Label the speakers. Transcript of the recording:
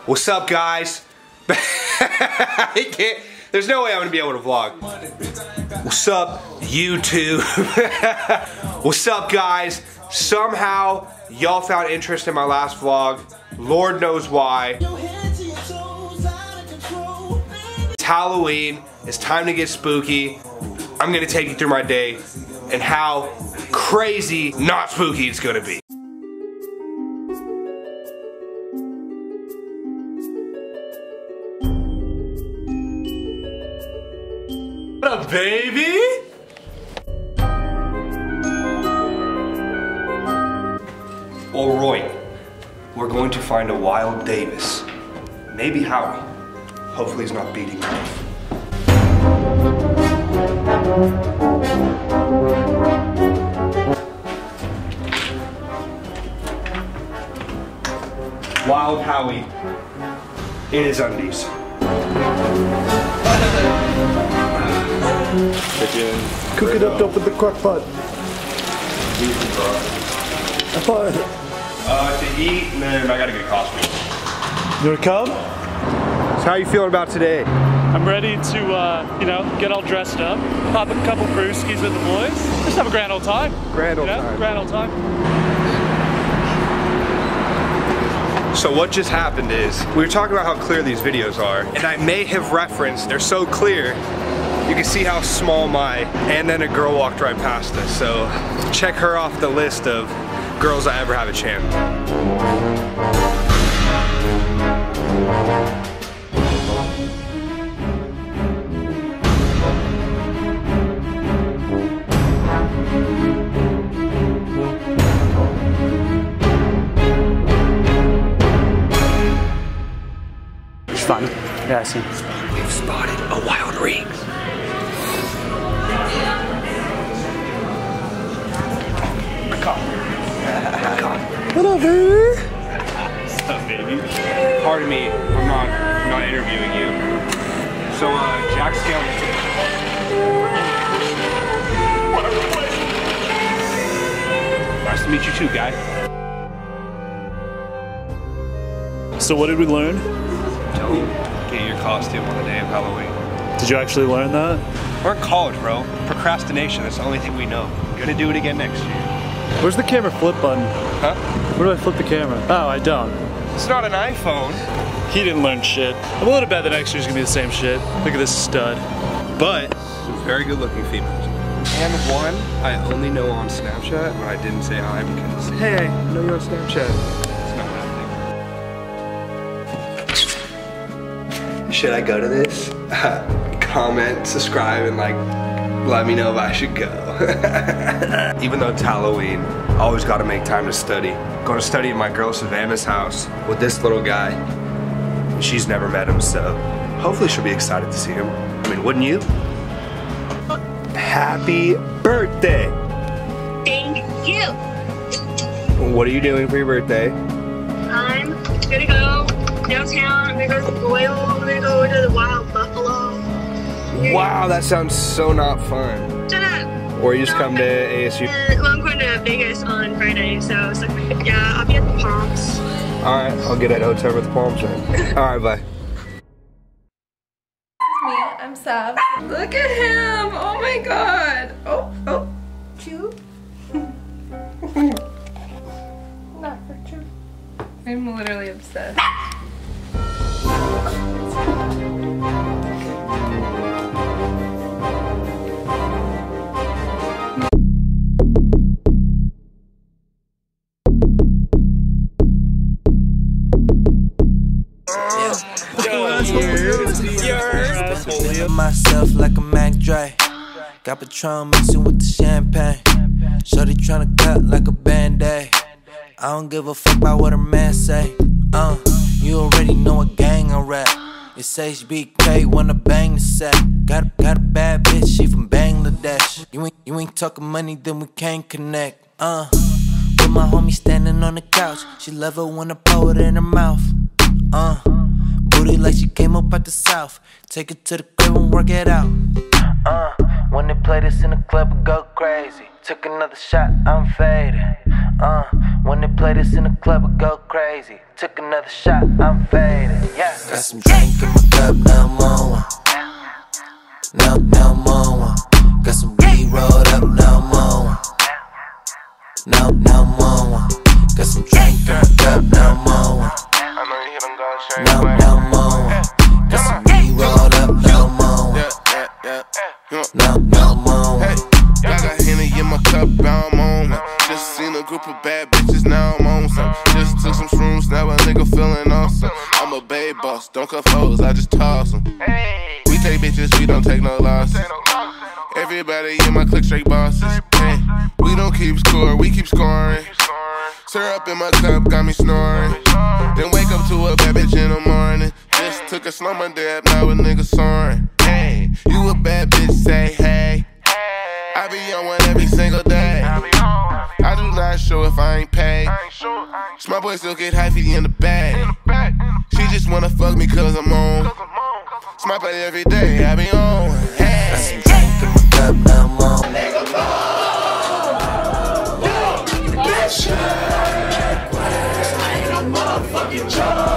Speaker 1: What's up, guys? I can't, there's no way I'm gonna be able to vlog. What's up, YouTube? What's up, guys? Somehow, y'all found interest in my last vlog. Lord knows why. It's Halloween. It's time to get spooky. I'm gonna take you through my day and how crazy not spooky it's gonna be. What up, baby? Alright, we're going to find a wild Davis. Maybe Howie. Hopefully he's not beating me off. Wild Howie in his undies.
Speaker 2: Cook it up with the crock pot.
Speaker 1: To eat, and then I gotta get a costume.
Speaker 2: You wanna come?
Speaker 1: So how you feeling about today?
Speaker 3: I'm ready to, you know, get all dressed up, pop a couple brewskis with the boys, just have a grand old time.
Speaker 1: Grand old time.
Speaker 3: Grand old time.
Speaker 1: So what just happened is, we were talking about how clear these videos are, and I may have referenced, they're so clear, you can see how small and then a girl walked right past us, so check her off the list of girls I ever have a chance.
Speaker 3: It's fun. Yeah, I see.
Speaker 1: We've spotted a wild ring.
Speaker 2: Whatever.
Speaker 3: What's up, baby?
Speaker 1: Pardon me, I'm not interviewing you. So, Jack Skellington. Nice to meet you too, guy.
Speaker 3: So what did we learn?
Speaker 1: Don't get your costume on the day of Halloween.
Speaker 3: Did you actually learn that?
Speaker 1: We're in college, bro. Procrastination, that's the only thing we know. Gonna do it again next year.
Speaker 3: Where's the camera flip button?
Speaker 1: Huh?
Speaker 3: Where do I flip the camera? Oh, I don't.
Speaker 1: It's not an iPhone.
Speaker 3: He didn't learn shit. I'm willing to bet the next year's gonna be the same shit. Look at this stud.
Speaker 1: But, very good looking females. And one I only know on Snapchat when I didn't say hi because, hey, I know you're on Snapchat. It's not happening. Should I go to this? Comment, subscribe, and like, let me know if I should go. Even though it's Halloween, I always gotta make time to study. Going to study at my girl Savannah's house with this little guy. She's never met him, so hopefully she'll be excited to see him. I mean, wouldn't you? Happy birthday!
Speaker 4: Thank you.
Speaker 1: What are you doing for your birthday?
Speaker 4: I'm gonna go downtown. I'm gonna go to the Royal. I'm gonna go to the Wild Buffalo.
Speaker 1: Wow, that sounds so not fun.
Speaker 4: Shut up.
Speaker 1: Or you just come to ASU.
Speaker 4: Well, I'm going to Vegas on Friday, so it's like, yeah, I'll be at the Palms.
Speaker 1: Alright, I'll get at hotel with the Palms then. Alright, bye.
Speaker 5: Me, I'm Sav. Look at him! Oh my god! Oh, chew. Not for chew. I'm literally obsessed.
Speaker 6: Myself like a Mac Dre. Got Patron mixing with the champagne. Shorty tryna cut like a Band-Aid. I don't give a fuck about what a man say. You already know a gang I rap. It's HBK, wanna bang the set. Got a bad bitch, she from Bangladesh. You ain't talking money, then we can't connect. With my homie standing on the couch. She love it when I pour it in her mouth. Booty like she came up out the south. Take it to the crib and work it out. When they play this in the club, we go crazy. Took another shot, I'm faded. When they play this in the club, I go crazy. Took another shot, I'm faded. Yeah. Got some drink in my cup, now I'm on one. Now I'm on one. Got some weed rolled up, now I'm on one. Now I'm on one. Got some drink in my cup, now I'm on one. Now I'm on one. Got some weed rolled up, now I'm on one. Now I'm on one.
Speaker 7: I got Henny in my cup, now I'm on one. Just seen a group of bad bitches, now I'm on some. Just took some shrooms, now a nigga feeling awesome. I'm a babe boss, don't cut foes, I just toss them. We take bitches, we don't take no losses. Everybody in my clique straight bosses. Hey, we don't keep score, we keep scoring. Syrup in my cup got me snoring. Then wake up to a bad bitch in the morning. Just took a slumber dab, now a nigga soaring. Hey, you a bad bitch, say hey. I be on one every single day. I do not show if I ain't paid. My boy still get hyphy in the bag. She just wanna fuck me cause I'm on. Smile play every day, I be on. Hey.
Speaker 6: Got some drink in my cup, now I'm on.
Speaker 8: Bitch, I ain't a motherfucking joke.